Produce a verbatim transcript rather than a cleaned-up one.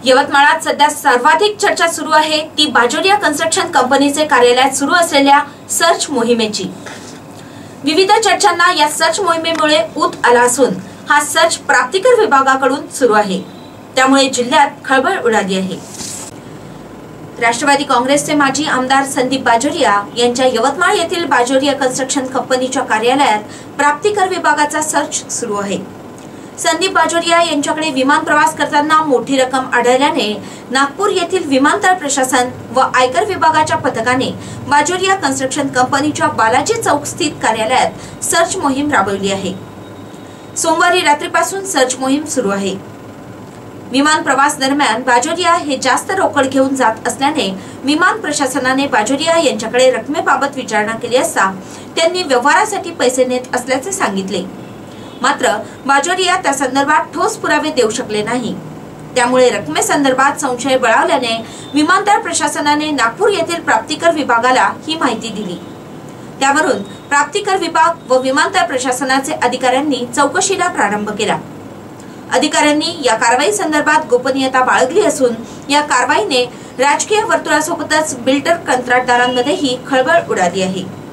यवतमाळात सध्या सर्वाधिक चर्चा सुरू आहे ती बाजोरिया कन्स्ट्रक्शन कंपनीचे कार्यालयात सुरू असलेल्या सर्च मोहिमेची। विविध चर्चांना या सर्च मोहिमेमुळे ऊत आला असून हा सर्च प्राप्तिकर विभागाकडून सुरू आहे, त्यामुळे जिल्ह्यात खळबळ उडाली आहे। राष्ट्रवादी काँग्रेसचे माजी आमदार संदीप बाजोरिया यांच्या यवतमाळ येथील बाजोरिया कन्स्ट्रक्शन कंपनीच्या कार्यालयात प्राप्तिकर विभागाचा सर्च सुरू आहे। संदीप बाजोरिया यांच्याकडे विमान प्रवास करताना मोठी रक्कम आढळल्याने नागपूर येथील विमानतळ प्रशासन व आयकर विभागाच्या पथकाने बाजोरिया कन्स्ट्रक्शन कंपनीच्या बालाजी चौक स्थित कार्यालयात सर्च मोहीम राबवली आहे। सोमवारी रात्रीपासून सर्च मोहीम सुरू आहे। विमान प्रवास दरम्यान बाजोरिया हे जास्त रोकड घेऊन जात असल्याने विमान प्रशासनाने बाजोरिया यांच्याकडे रकमेबाबत विचारणा केली असता त्यांनी व्यवहारासाठी पैसे नेत असल्याचे सांगितले। मात्र बाजोरिया त्या संदर्भात ठोस पुरावे देऊ शकले नाही, त्यामुळे रकमेसंदर्भात संशय बळावल्याने विमानतळ प्रशासनाने नागपूर येथील प्राप्तिकर विभागाला ही माहिती दिली। त्यावरून प्राप्तिकर विभाग व विमानतळ प्रशासनाचे अधिकाऱ्यांनी चौकशीला प्रारंभ केला। अधिकाऱ्यांनी या कारवाई संदर्भात गोपनीयता बाळगली असून या कारवाईने राजकीय वर्तुळासोबतच बिल्डर कंत्राटदारांमध्येही खळबळ उडाली आहे।